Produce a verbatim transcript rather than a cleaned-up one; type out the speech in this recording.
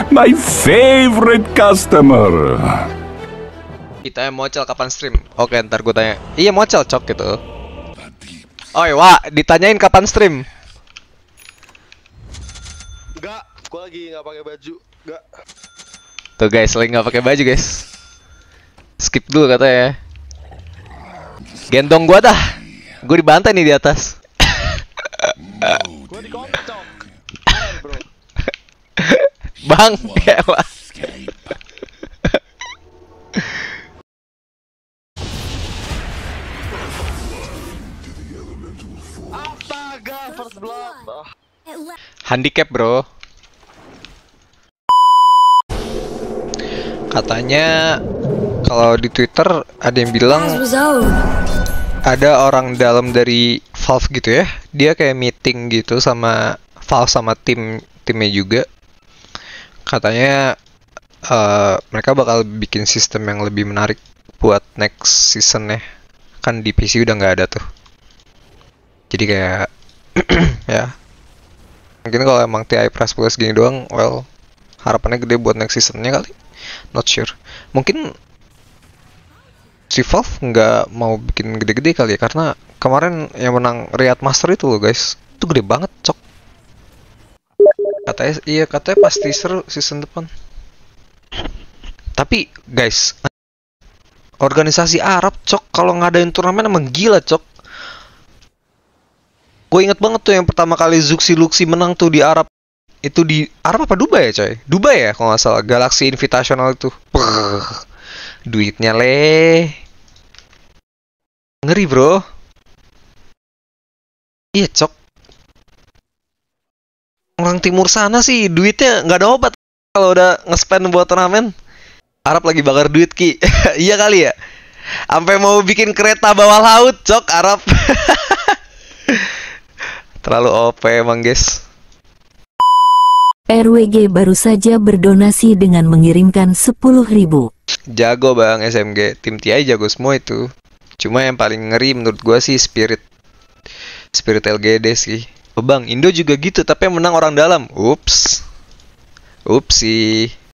My favorite customer. Kita yang mocel kapan stream? Oke, ntar gue tanya. Iya mocel cok gitu. Oi, Wak, ditanyain kapan stream? Enggak, gua lagi nggak pakai baju. Enggak. Tuh guys, lagi nggak pakai baju guys. Skip dulu katanya. Gendong gua dah. Gue dibantai nih di atas. Gua dikocok. Bro. Bang, ya lah. Astaga, first blood. Ah. Handicap bro. Katanya kalau di Twitter ada yang bilang ada orang dalam dari Valve gitu ya. Dia kayak meeting gitu sama Valve sama tim timnya juga. Katanya uh, mereka bakal bikin sistem yang lebih menarik buat next seasonnya. Kan di P C udah nggak ada tuh. Jadi kayak ya mungkin kalau emang T I Plus Plus gini doang, well harapannya gede buat next seasonnya kali. Not sure. Mungkin si Valve nggak mau bikin gede-gede kali ya, karena kemarin yang menang Riyadh Master itu loh guys, itu gede banget cok. Katanya iya, katanya pasti seru season depan. Tapi guys, organisasi Arab cok kalau ngadain turnamen emang gila cok. Gue inget banget tuh yang pertama kali Zuxi Luxi menang tuh di Arab. Itu di Arab apa Dubai ya coy? Dubai ya kalau nggak salah. Galaxy Invitational itu. Brrr. Duitnya leh. Ngeri bro. Iya cok. Orang timur sana sih duitnya nggak ada obat. Kalau udah nge-spend buat turnamen. Arab lagi bakar duit ki. Iya kali ya. Sampai mau bikin kereta bawah laut cok Arab. Terlalu O P emang guys. R W G baru saja berdonasi dengan mengirimkan sepuluh ribu. Jago bang S M G, tim T I jago semua itu. Cuma yang paling ngeri menurut gua sih Spirit Spirit L G D sih. Oh bang, Indo juga gitu tapi yang menang orang dalam. Ups. Upsi.